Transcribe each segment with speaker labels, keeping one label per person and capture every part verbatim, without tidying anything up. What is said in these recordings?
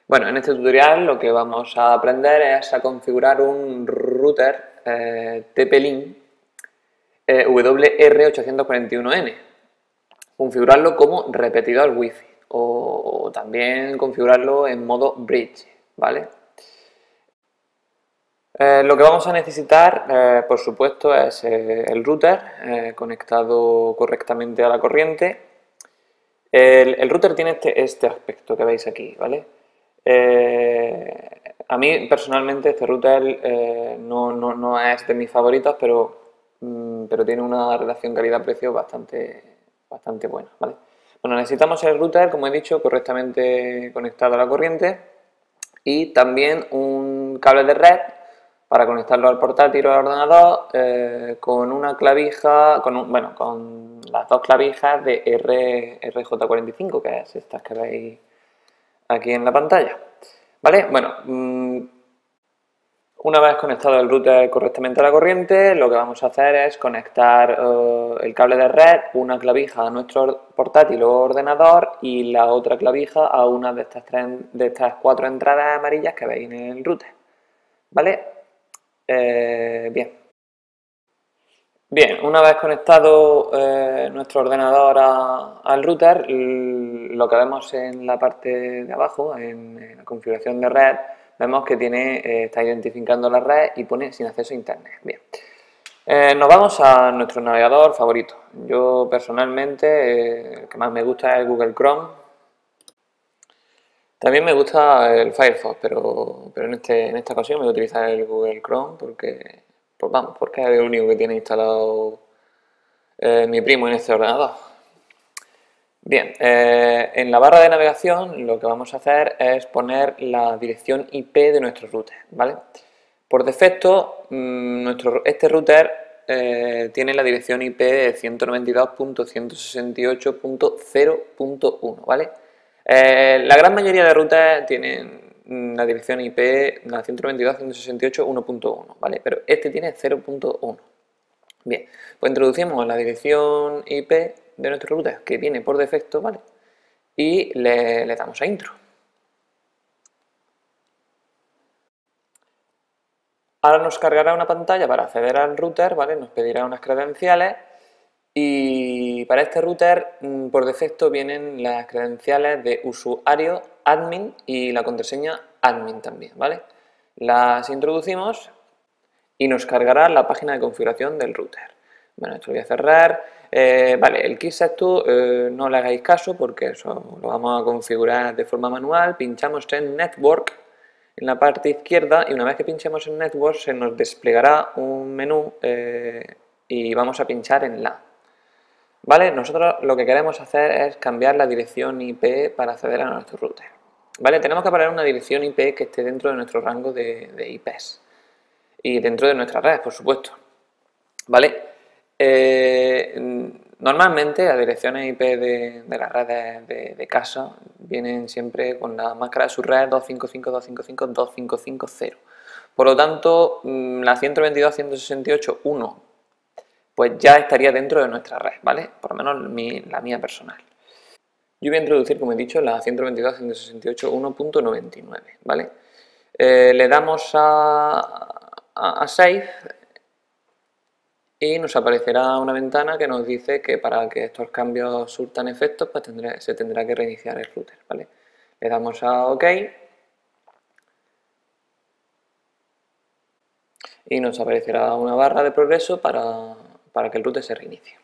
Speaker 1: Bueno, en este tutorial lo que vamos a aprender es a configurar un router eh, T P-Link eh, W R ochocientos cuarenta y uno N. Configurarlo como repetidor Wi-Fi o, o también configurarlo en modo bridge, ¿vale? Eh, lo que vamos a necesitar, eh, por supuesto, es eh, el router eh, conectado correctamente a la corriente. El, el router tiene este, este aspecto que veis aquí, ¿vale? Eh, a mí personalmente este router eh, no, no, no es de mis favoritos, pero, mm, pero tiene una relación calidad-precio bastante, bastante buena, ¿vale? Bueno, necesitamos el router, como he dicho, correctamente conectado a la corriente y también un cable de red para conectarlo al portátil o al ordenador eh, con una clavija, con un, bueno, con las dos clavijas de R, R J cuarenta y cinco, que es estas que veis aquí en la pantalla. ¿Vale? Bueno, una vez conectado el router correctamente a la corriente, lo que vamos a hacer es conectar uh, el cable de red, una clavija a nuestro portátil o ordenador y la otra clavija a una de estas, tres, de estas cuatro entradas amarillas que veis en el router. ¿Vale? Eh, bien. Bien, una vez conectado eh, nuestro ordenador a, al router, lo que vemos en la parte de abajo, en, en la configuración de red, vemos que tiene, eh, está identificando la red y pone sin acceso a internet. Bien, eh, nos vamos a nuestro navegador favorito. Yo personalmente, eh, el que más me gusta es Google Chrome. También me gusta el Firefox, pero, pero en, este, en esta ocasión voy a utilizar el Google Chrome porque, pues vamos, porque es el único que tiene instalado eh, mi primo en este ordenador. Bien, eh, en la barra de navegación lo que vamos a hacer es poner la dirección I P de nuestro router, ¿vale? Por defecto, mmm, nuestro, este router eh, tiene la dirección I P de ciento noventa y dos punto ciento sesenta y ocho punto cero punto uno, ¿vale? Eh, la gran mayoría de routers tienen la dirección I P, la ciento noventa y dos punto ciento sesenta y ocho punto uno punto uno, ¿vale? Pero este tiene cero punto uno. Bien, pues introducimos la dirección I P de nuestro router que viene por defecto, ¿vale? Y le, le damos a intro. Ahora nos cargará una pantalla para acceder al router, ¿vale? Nos pedirá unas credenciales y para este router por defecto vienen las credenciales de usuario admin y la contraseña admin también, ¿vale? Las introducimos y nos cargará la página de configuración del router. Bueno, esto lo voy a cerrar. Eh, vale, el KeySet eh, no le hagáis caso porque eso lo vamos a configurar de forma manual. Pinchamos en Network en la parte izquierda y una vez que pinchemos en Network se nos desplegará un menú eh, y vamos a pinchar en LAN. ¿Vale? Nosotros lo que queremos hacer es cambiar la dirección I P para acceder a nuestro router. ¿Vale? Tenemos que poner una dirección I P que esté dentro de nuestro rango de, de I Ps y dentro de nuestra red, por supuesto. ¿Vale? Eh, normalmente las direcciones I P de, de las redes de, de casa vienen siempre con la máscara de su red dos cinco cinco punto dos cinco cinco punto dos cinco cinco punto cero. Por lo tanto, la ciento veintidós punto ciento sesenta y ocho punto uno pues ya estaría dentro de nuestra red, ¿vale? Por lo menos mi, la mía personal. Yo voy a introducir, como he dicho, la ciento veintidós punto ciento sesenta y ocho punto uno punto noventa y nueve, ¿vale? Eh, le damos a, a, a Save y nos aparecerá una ventana que nos dice que para que estos cambios surtan efectos, pues tendré, se tendrá que reiniciar el router, ¿vale? Le damos a OK y nos aparecerá una barra de progreso para, para que el router se reinicie.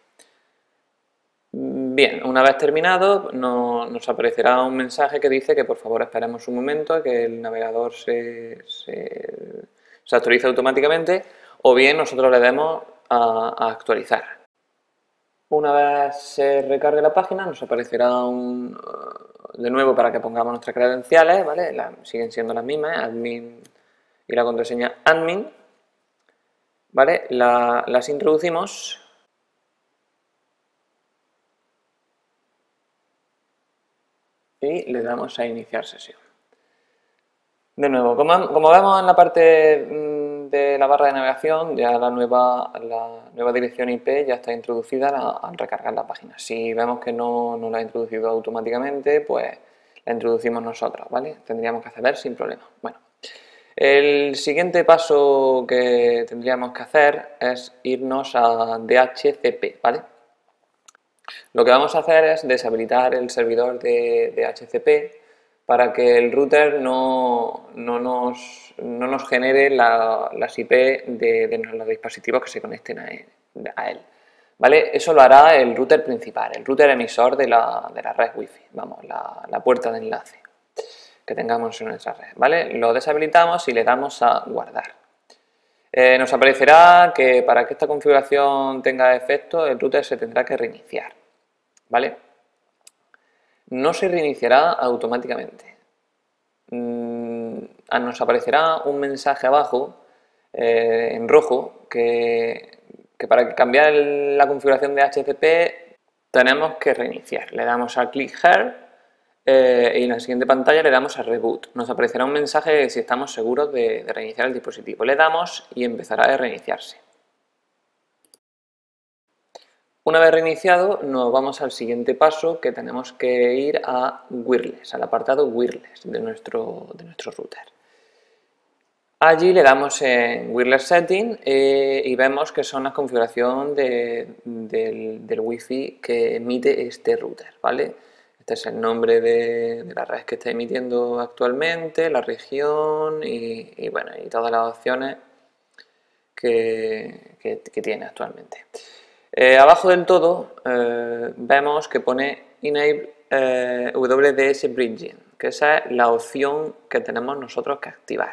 Speaker 1: Bien, una vez terminado no, nos aparecerá un mensaje que dice que por favor esperemos un momento a que el navegador se, se, se actualice automáticamente o bien nosotros le demos a, a actualizar. Una vez se recargue la página nos aparecerá un, de nuevo para que pongamos nuestras credenciales, ¿vale? La, siguen siendo las mismas, admin y la contraseña admin, ¿vale? La, las introducimos. Y le damos a iniciar sesión. De nuevo, como, como vemos en la parte de la barra de navegación, ya la nueva, la nueva dirección I P ya está introducida al recargar la página. Si vemos que no, no la ha introducido automáticamente, pues la introducimos nosotros, ¿vale? Tendríamos que acceder sin problema. Bueno, el siguiente paso que tendríamos que hacer es irnos a D H C P, ¿vale? Lo que vamos a hacer es deshabilitar el servidor de D H C P para que el router no, no, nos, no nos genere la, las I P de, de los dispositivos que se conecten a él, a él. ¿Vale? Eso lo hará el router principal, el router emisor de la, de la red Wi-Fi, vamos, la, la puerta de enlace que tengamos en nuestra red, ¿vale? Lo deshabilitamos y le damos a guardar. Eh, nos aparecerá que para que esta configuración tenga efecto, el router se tendrá que reiniciar, ¿vale? No se reiniciará automáticamente. Mm, nos aparecerá un mensaje abajo eh, en rojo que, que para cambiar el, la configuración de D H C P tenemos que reiniciar. Le damos a Click Here eh, y en la siguiente pantalla le damos a Reboot. Nos aparecerá un mensaje si estamos seguros de, de reiniciar el dispositivo. Le damos y empezará a reiniciarse. Una vez reiniciado, nos vamos al siguiente paso, que tenemos que ir a Wireless, al apartado Wireless de nuestro, de nuestro router. Allí le damos en Wireless Setting eh, y vemos que son la configuración de, del, del Wi-Fi que emite este router, ¿vale? Este es el nombre de, de la red que está emitiendo actualmente, la región y, y, bueno, y todas las opciones que, que, que tiene actualmente. Eh, abajo del todo eh, vemos que pone Enable eh, W D S Bridging, que esa es la opción que tenemos nosotros que activar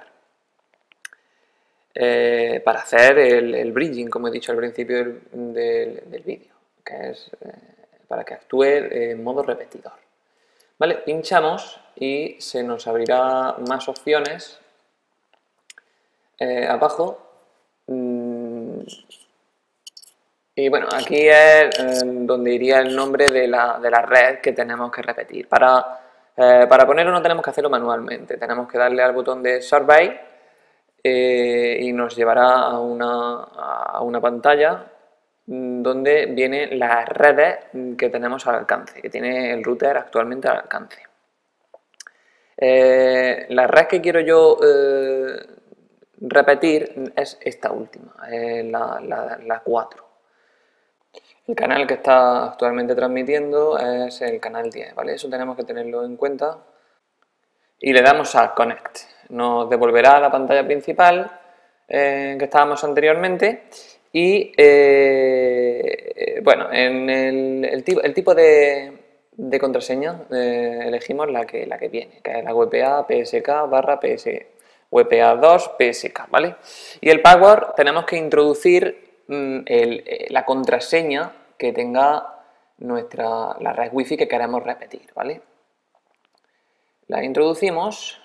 Speaker 1: eh, para hacer el, el bridging, como he dicho al principio del, del, del vídeo, que es eh, para que actúe en modo repetidor. Vale, pinchamos y se nos abrirá más opciones eh, abajo. Y bueno, aquí es eh, donde iría el nombre de la, de la red que tenemos que repetir. Para, eh, para ponerlo no tenemos que hacerlo manualmente, tenemos que darle al botón de Survey eh, y nos llevará a una, a una pantalla donde vienen las redes que tenemos al alcance, que tiene el router actualmente al alcance. Eh, la red que quiero yo eh, repetir es esta última, eh, la, la, la cuatro. El canal que está actualmente transmitiendo es el canal diez, ¿vale? Eso tenemos que tenerlo en cuenta. Y le damos a Connect. Nos devolverá a la pantalla principal eh, que estábamos anteriormente. Y, eh, bueno, en el, el, tipo, el tipo de, de contraseña eh, elegimos la que, la que viene, que es la W P A P S K barra P S, W P A dos P S K, ¿vale? Y el password tenemos que introducir El, la contraseña que tenga nuestra, la red Wi-Fi que queremos repetir, ¿vale? La introducimos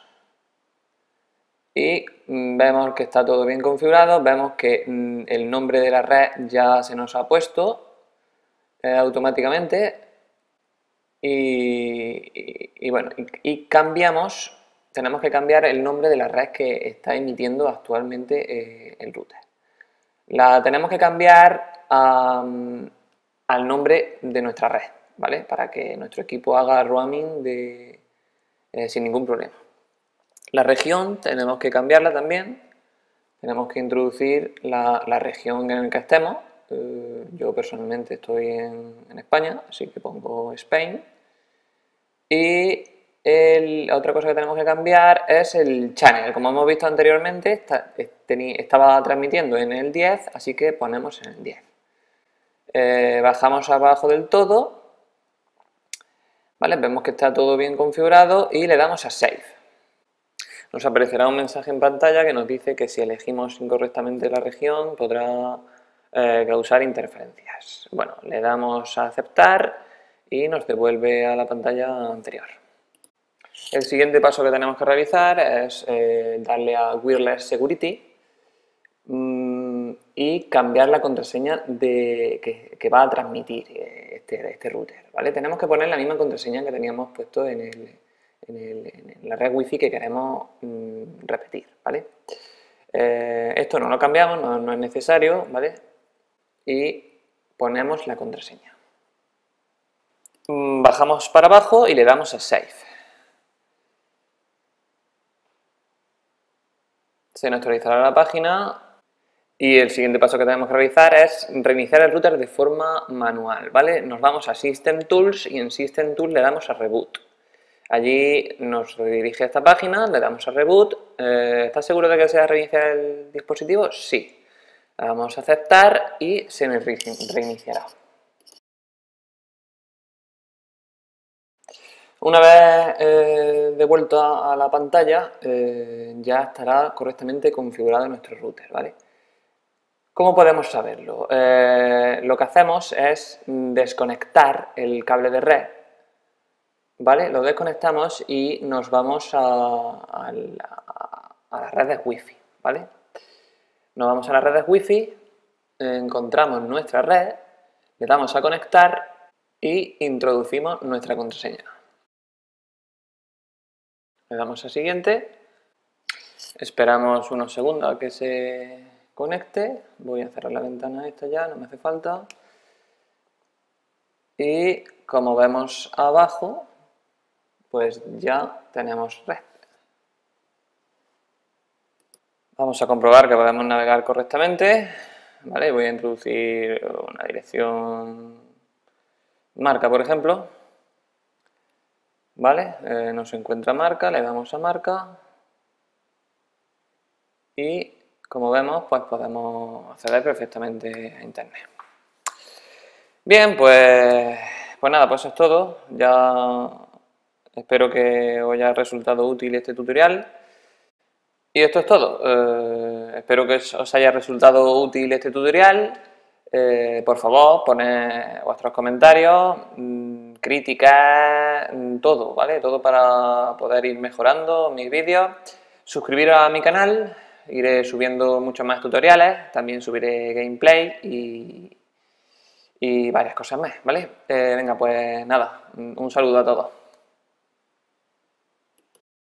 Speaker 1: y vemos que está todo bien configurado, vemos que el nombre de la red ya se nos ha puesto eh, automáticamente y, y, y bueno, y, y cambiamos, tenemos que cambiar el nombre de la red que está emitiendo actualmente eh, el router. La tenemos que cambiar um, al nombre de nuestra red, ¿vale? Para que nuestro equipo haga roaming de, eh, sin ningún problema. La región tenemos que cambiarla también. Tenemos que introducir la, la región en la que estemos. Eh, yo personalmente estoy en, en España, así que pongo Spain. Y el, otra cosa que tenemos que cambiar es el channel. Como hemos visto anteriormente, está, estaba transmitiendo en el diez, así que ponemos en el diez. Eh, bajamos abajo del todo, ¿vale? Vemos que está todo bien configurado y le damos a Save. Nos aparecerá un mensaje en pantalla que nos dice que si elegimos incorrectamente la región podrá eh, causar interferencias. Bueno, le damos a Aceptar y nos devuelve a la pantalla anterior. El siguiente paso que tenemos que realizar es eh, darle a Wireless Security mmm, y cambiar la contraseña de, que, que va a transmitir este, este router, ¿vale? Tenemos que poner la misma contraseña que teníamos puesto en, el, en, el, en la red Wi-Fi que queremos mmm, repetir, ¿vale? Eh, esto no lo cambiamos, no, no es necesario, ¿vale? Y ponemos la contraseña. Bajamos para abajo y le damos a Save. se nos actualizará la página y el siguiente paso que tenemos que realizar es reiniciar el router de forma manual, ¿vale? Nos vamos a System Tools y en System Tools le damos a Reboot. Allí nos redirige a esta página, le damos a Reboot. Eh, ¿Estás seguro de que desea reiniciar el dispositivo? Sí. Le damos a aceptar y se nos reiniciará. Una vez eh, de vuelta a la pantalla, eh, ya estará correctamente configurado nuestro router, ¿vale? ¿Cómo podemos saberlo? Eh, lo que hacemos es desconectar el cable de red, ¿vale? Lo desconectamos y nos vamos a, a, la, a las redes Wi-Fi, ¿vale? Nos vamos a las redes Wi-Fi, encontramos nuestra red, le damos a conectar y introducimos nuestra contraseña. Le damos a siguiente, esperamos unos segundos a que se conecte, voy a cerrar la ventana esta ya, no me hace falta. Y como vemos abajo, pues ya tenemos red. Vamos a comprobar que podemos navegar correctamente, ¿vale? Voy a introducir una dirección marca, por ejemplo, ¿vale? Eh, nos encuentra marca, le damos a marca y como vemos, pues podemos acceder perfectamente a internet. Bien, pues, pues nada, pues eso es todo. Ya espero que os haya resultado útil este tutorial. Y esto es todo. Eh, espero que os haya resultado útil este tutorial. Eh, por favor, poned vuestros comentarios, mmm, críticas, mmm, todo, ¿vale? Todo para poder ir mejorando mis vídeos. Suscribiros a mi canal, iré subiendo muchos más tutoriales, también subiré gameplay y, y varias cosas más, ¿vale? Eh, venga, pues nada, un saludo a todos.